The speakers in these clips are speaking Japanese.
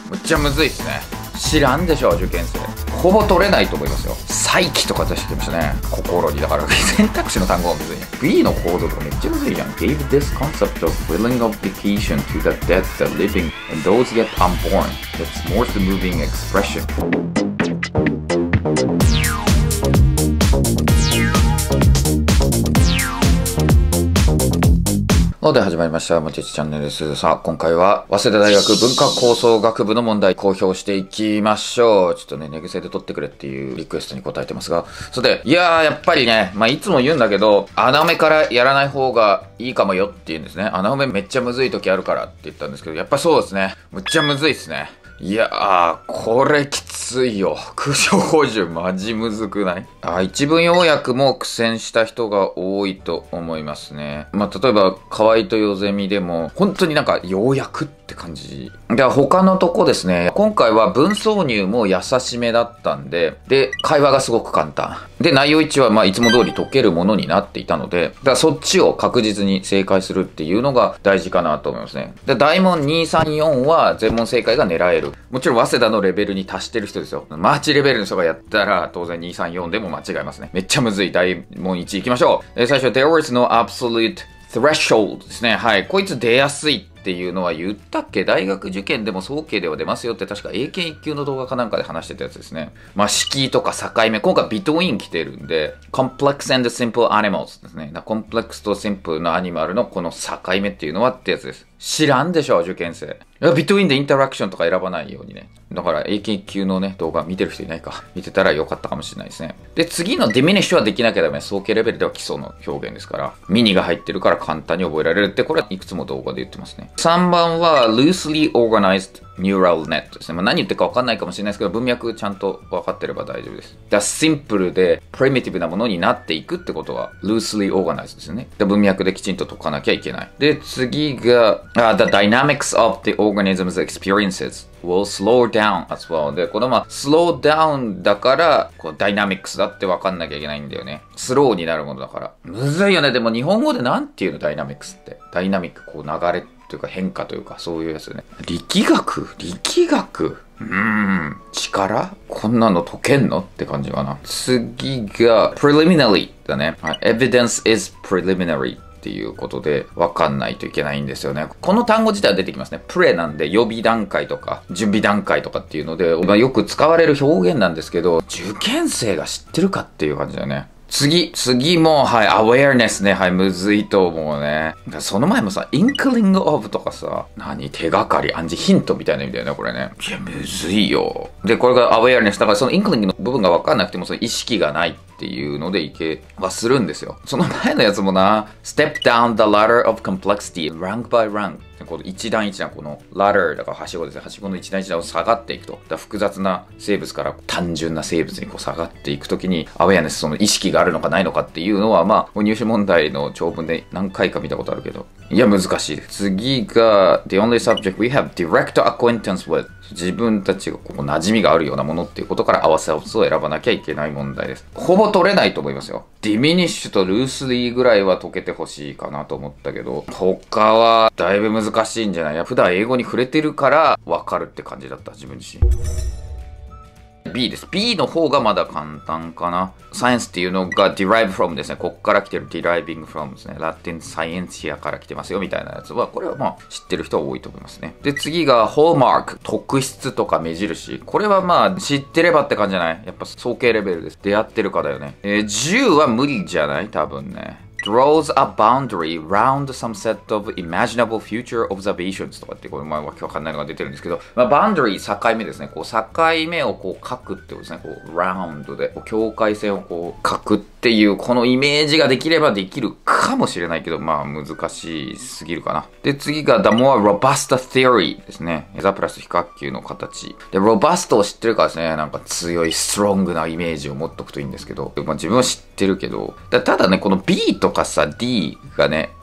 むっちゃむずいっすね。知らんでしょ、受験生。ほぼ取れないと思いますよ。再起とか出してきましたね。心に。だから選択肢の単語がむずいね。B のコードとかめっちゃむずいじゃん。Gave this concept of willing obligation to the dead, the living, and those yet unborn. That's more the moving expression.で始まりました。もちちチャンネルです。さあ、今回は、早稲田大学文化構想学部の問題公表していきましょう。ちょっとね、寝癖で撮ってくれっていうリクエストに答えてますが。それで、やっぱりね、いつも言うんだけど、穴埋めからやらない方がいいかもよって言うんですね。穴埋めめっちゃむずい時あるからって言ったんですけど、やっぱそうですね。むっちゃむずいっすね。これきついよ。空想補充マジむずくない？一文要約も苦戦した人が多いと思いますね。例えば、河合とよゼミでも、本当に要約って感じ。で、他のとこですね。今回は文挿入も優しめだったんで、で、会話がすごく簡単。で、内容1はいつも通り解けるものになっていたので、だからそっちを確実に正解するっていうのが大事かなと思いますね。で、大問2、3、4は全問正解が狙える。もちろん、早稲田のレベルに達してる人ですよ。マーチレベルの人がやったら、当然2、3、4でも間違えますね。めっちゃむずい大問1行きましょう。最初、there is no absolute threshold ですね。はい。こいつ出やすいっていうのは言ったっけ？大学受験でも早慶では出ますよって確か英検1級の動画かなんかで話してたやつですね。式とか境目。今回ビトウィン来てるんで、complex and simple animals ですね。コンプレックスとシンプルなアニマルのこの境目っていうのはってやつです。知らんでしょ、受験生。ビトウィンでインタラクションとか選ばないようにね。だから、英検1級のね、動画見てる人いないか。見てたらよかったかもしれないですね。で、次のディミニッシュはできなきゃダメ。早慶レベルでは基礎の表現ですから。ミニが入ってるから簡単に覚えられるって、これはいくつも動画で言ってますね。3番は、loosely organized neural net ですね。何言ってるか分かんないかもしれないですけど、文脈ちゃんと分かってれば大丈夫です。シンプルで、プリミティブなものになっていくってことは、loosely organized ですね。で、文脈できちんと解かなきゃいけない。で、次が、the dynamics of the organism's experiences will slow down as well. で、このslow down だから、ダイナミックスだって分かんなきゃいけないんだよね。スローになるものだから。むずいよね。でも日本語でなんていうの、ダイナミックスって。ダイナミック、流れというか変化というか、そういうやつね。力学力こんなの解けんのって感じかな。次が、preliminary だね。evidence is preliminary。っていうことで分かんないといけないんですよね。この単語自体は出てきますね。プレなんで予備段階とか準備段階とかっていうので、よく使われる表現なんですけど、受験生が知ってるかっていう感じだよね。次も、awareness ね。むずいと思うね。その前もさ、inkling of とかさ、手がかり、暗示、ヒントみたいな意味だよね、これね。むずいよ。で、これが awareness。だからその inkling の部分が分かんなくても、その意識がないっていうのでいけはするんですよ。その前のやつもな、step down the ladder of complexity, rank by rank。この一段一段、この ladder だからはしごですね。はしごの一段一段を下がっていくと。複雑な生物から単純な生物に下がっていくときに、アウェアネス、その意識があるのかないのかっていうのは、入試問題の長文で何回か見たことあるけど、難しいです。次が、the only subject we have direct acquaintance with。自分たちが馴染みがあるようなものっていうことから合わせ合わせを選ばなきゃいけない問題です。ほぼ取れないと思いますよ。ディミニッシュとルースリーぐらいは解けてほしいかなと思ったけど、他はだいぶ難しいんじゃない？普段英語に触れてるから分かるって感じだった、自分自身。B です。B の方がまだ簡単かな。サイエンスっていうのが derive from ですね。こっから来てる deriving from ですね。ラテンサイエンシアから来てますよみたいなやつは、これは知ってる人は多いと思いますね。で、次が hallmark、特質とか目印。これは知ってればって感じじゃない？やっぱ早慶レベルです。出会ってるかだよね。10は無理じゃない？多分ね。draws a boundary round some set of imaginable future observations とかってこれわけわかんないのが出てるんですけど、boundary 境目ですね。境目を書くってことですね。round で境界線を書くっていうこのイメージができればできるかもしれないけど、難しすぎるかな。で、次が the more robust theory ですね。ザプラス非角球の形。で、robust を知ってるからですね。強いストロングなイメージを持っとくといいんですけど、自分は知ってるけど、ただね、この B とかさ D がね、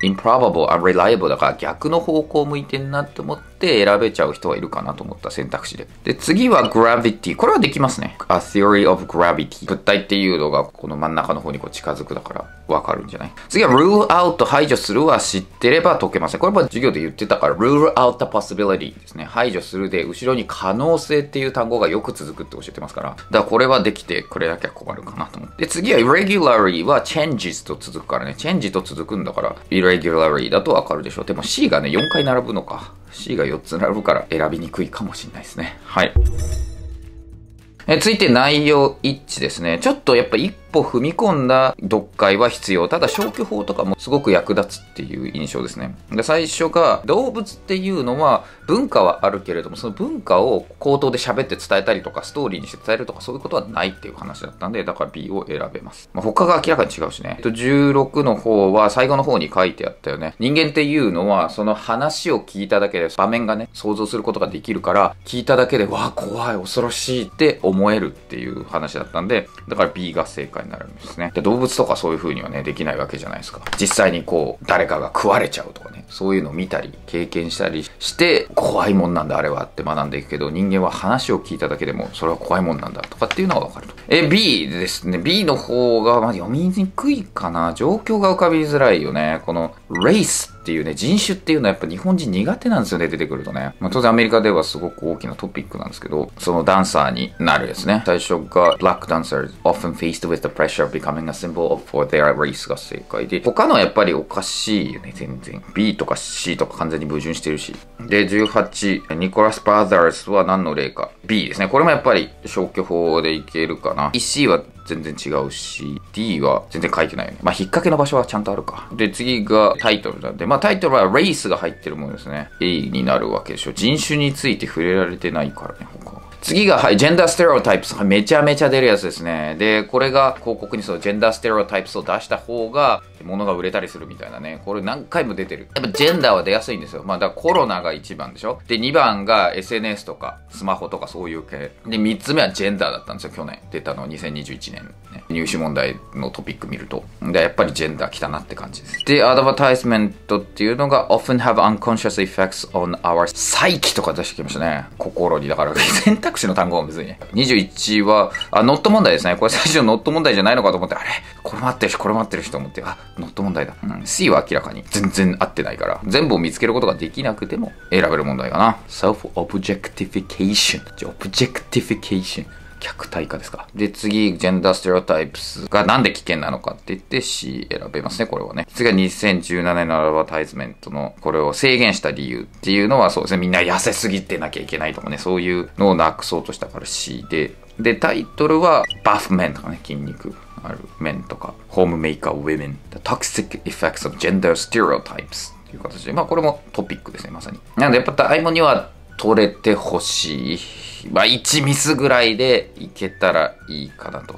improbable, unreliable だから逆の方向向いてんなって思って選べちゃう人はいるかなと思った選択肢で。で、次は gravity。これはできますね。A theory of gravity。物体っていうのがこの真ん中の方にこう近づくだからわかるんじゃない？次は rule out 排除するは知ってれば解けません。これは授業で言ってたから rule out the possibility ですね。排除するで後ろに可能性っていう単語がよく続くって教えてますから。だからこれはできてくれなきゃ困るかなと思って。で、次は irregularly は changes と続くからね。change と続くんだから irregularly だとわかるでしょ。でも C がね、4回並ぶのか。C が4つ並ぶから選びにくいかもしれないですね。はい。続いて内容一致ですね。ちょっとやっぱ一歩踏み込んだ読解は必要。ただ消去法とかもすごく役立つっていう印象ですね。で、最初が動物っていうのは文化はあるけれども、その文化を口頭で喋って伝えたりとかストーリーにして伝えるとかそういうことはないっていう話だったんで、だから B を選べます。他が明らかに違うしね。16の方は最後の方に書いてあったよね。人間っていうのはその話を聞いただけで場面がね、想像することができるから、聞いただけでわあ怖い恐ろしいって思えるっていう話だったんで、だから B が正解になるんですね。で、動物とかそういう風にはね、できないわけじゃないですか。実際にこう、誰かが食われちゃうとかね、そういうのを見たり、経験したりして、怖いもんなんだ、あれはって学んでいくけど、人間は話を聞いただけでも、それは怖いもんなんだとかっていうのがわかると。B ですね。B の方が、読みにくいかな。状況が浮かびづらいよね。この、レースっていうね、人種っていうのはやっぱ日本人苦手なんですよね、出てくるとね。当然アメリカではすごく大きなトピックなんですけど、そのダンサーになるですね。最初が Black dancers often faced with the pressure of becoming a symbol for their race が正解で、他のはやっぱりおかしいよね、全然。B とか C とか完全に矛盾してるし。で、18、ニコラス・バーザーズは何の例か。B ですね。これもやっぱり消去法でいけるかな。C は全然違うし、D は全然書いてないよね。引っ掛けの場所はちゃんとあるか。で、次がタイトルなんで、タイトルはレイスが入ってるものですね。A になるわけでしょ。人種について触れられてないからね、他は。次が、ジェンダーステレオタイプス。めちゃめちゃ出るやつですね。で、これが広告にそのジェンダーステレオタイプスを出した方が、物が売れたりするみたいなね。これ何回も出てる。やっぱジェンダーは出やすいんですよ。だからコロナが1番でしょ。で、2番が SNS とか、スマホとかそういう系。で、3つ目はジェンダーだったんですよ、去年。出たの2021年、ね。入試問題のトピック見ると。で、やっぱりジェンダー来たなって感じです。で、アドバタイスメントっていうのが often have unconscious effects on our psyche とか出してきましたね。心に。だから、選択肢の単語はむずいね。21は、ノット問題ですね。これ最初ノット問題じゃないのかと思って、あれこれも合ってるし、これも合ってるしと思って、ノット問題だ。C は明らかに全然合ってないから、全部を見つけることができなくても選べる問題かな。self-objectification。objectification。客体化ですか。で、次、ジェンダーステレオタイプスがなんで危険なのかって言って C 選べますね、これはね。次が2017年のアドバタイズメントのこれを制限した理由っていうのはそうですね、みんな痩せすぎてなきゃいけないとかね、そういうのをなくそうとしたから C で、で、タイトルはバフメンとかね、筋肉あるメンとか、ホームメーカー、ウェメン、The Toxic Effects of Gender Stereotypes っていう形で、これもトピックですね、まさに。なので、やっぱ大問には取れてほしい。1ミスぐらいでいけたらいいかなと。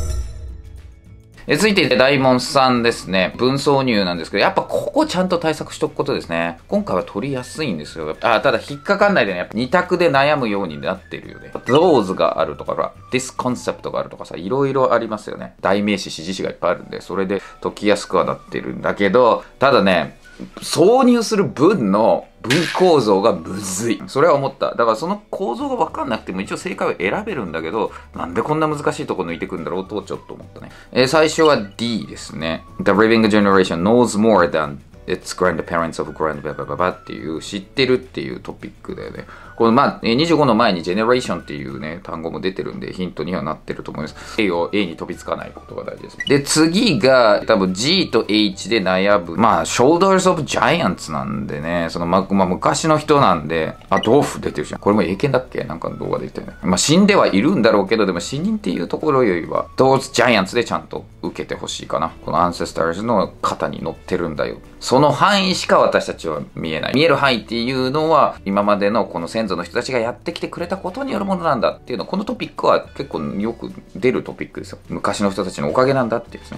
続いて大問3ですね。文挿入なんですけど、やっぱここちゃんと対策しとくことですね。今回は取りやすいんですよ。ただ引っかかんないでね、やっぱ2択で悩むようになってるよね。those があるとか、this concept があるとかさ、いろいろありますよね。代名詞、指示詞がいっぱいあるんで、それで解きやすくはなってるんだけど、ただね、挿入する文の文構造がむずい。それは思った。だからその構造が分かんなくても一応正解を選べるんだけど、なんでこんな難しいとこ抜いてくんだろうとちょっと思ったね。最初は D ですね。The living generation knows more than its grandparents of grandpa っていう知ってるっていうトピックだよね。この25の前にジェネレーションっていうね、単語も出てるんでヒントにはなってると思います。A を A に飛びつかないことが大事です。で、次が多分 G と H で悩む。Shoulders of Giants なんでね、その昔の人なんで、ドーフ出てるじゃん。これも英検だっけなんかの動画で言ったよね。死んではいるんだろうけど、でも死人っていうところよりは、Those Giants でちゃんと受けてほしいかな。この Ancestors の肩に乗ってるんだよ。その範囲しか私たちは見えない。見える範囲っていうのは、今までのこの先祖の人たちがやってきてくれたことによるものなんだっていうの、このトピックは結構よく出るトピックですよ。昔の人たちのおかげなんだっていうですね。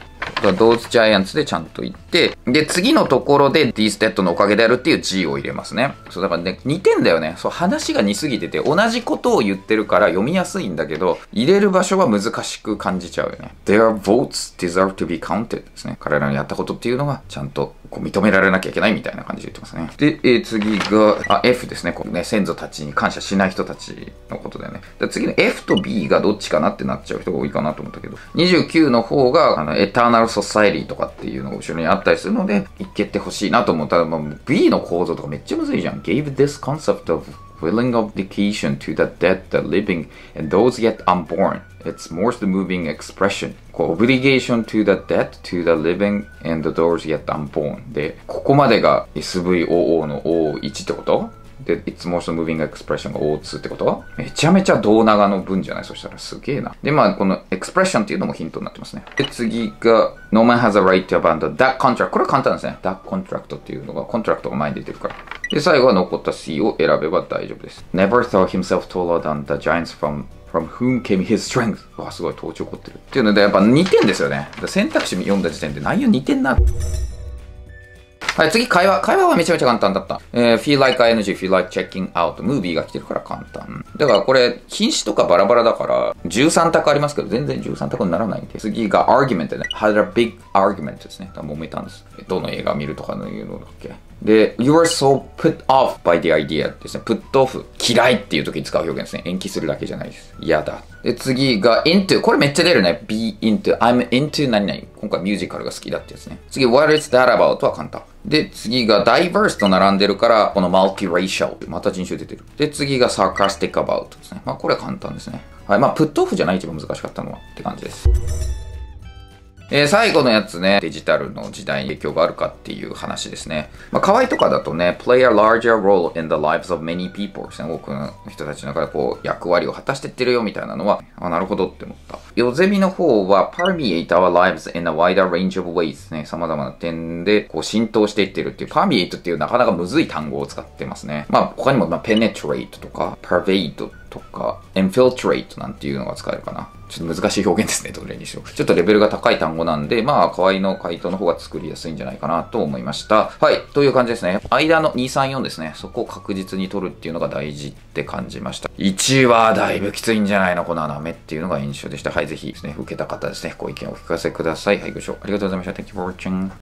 those giants でちゃんと言って、で、次のところで these dead のおかげであるっていう G を入れますね。そう、だからね、似てんだよね。そう、話が似すぎてて、同じことを言ってるから読みやすいんだけど、入れる場所は難しく感じちゃうよね。Their votes deserve to be counted ですね。彼らのやったことっていうのが、ちゃんとこう認められなきゃいけないみたいな感じで言ってますね。で、次が、F ですね。こうね、先祖たちに感謝しない人たちのことだよね。で次の F と B がどっちかなってなっちゃう人が多いかなと思ったけど、29の方が、エターナルソサイティとかっていうのが後ろにあったりするので、いけてほしいなと思ったら、B の構造とかめっちゃむずいじゃん。gave this concept of willing obligation to the dead, the living, and those yet unborn. It's more the moving expression. こう obligation to the dead, to the living, and those yet unborn. で、ここまでが SVOO の O1 ってことで、It's most moving expression が O2 ってことめちゃめちゃ胴長の文じゃないそしたらすげえな。で、この expression っていうのもヒントになってますね。で、次が No man has a right to abandon that contract. これは簡単ですね。that contract っていうのが、コントラクトが前に出てるから。で、最後は残った C を選べば大丈夫です。Never thought himself taller than the giants from whom came his strength. わ、すごい、統治起こってる。っていうので、やっぱ似てんですよね。選択肢読んだ時点で内容似てんな。はい、次、会話。会話はめちゃめちゃ簡単だった。feel like ing, feel like checking out. ムービーが来てるから簡単。だからこれ、品詞とかバラバラだから、13択ありますけど、全然13択にならないんで。次が argument でね。had a big argument ですね。揉めたんです。どの映画見るとかのいうのだっけ。で、you are so put off by the idea ですね。put off。嫌いっていう時に使う表現ですね。延期するだけじゃないです。嫌だ。で、次が into。これめっちゃ出るね。be into。I'm into 何々。今回ミュージカルが好きだってやつね。次、what is that about は簡単。で、次が diverse と並んでるから、この multiracial。また人種出てる。で、次が sarcastic about ですね。これは簡単ですね。はい。put off じゃない一番難しかったのはって感じです。最後のやつね、デジタルの時代に影響があるかっていう話ですね。可愛いとかだとね、play a larger role in the lives of many people ですね。多くの人たちの中でこう、役割を果たしてってるよみたいなのは、なるほどって思った。ヨゼミの方は、permeate our lives in a wider range of ways ですね。様々な点でこう浸透していってるっていう、permeate っていうなかなかむずい単語を使ってますね。他にも、penetrate とか、pervade とか、infiltrate なんていうのが使えるかな。ちょっと難しい表現ですね、どれにしろ。ちょっとレベルが高い単語なんで、河合の回答の方が作りやすいんじゃないかなと思いました。はい、という感じですね。間の2、3、4ですね。そこを確実に取るっていうのが大事って感じました。1はだいぶきついんじゃないのこの穴目っていうのが印象でした。はい、ぜひですね、受けた方ですね、ご意見をお聞かせください。はい、ご視聴ありがとうございました。Thank you for watching.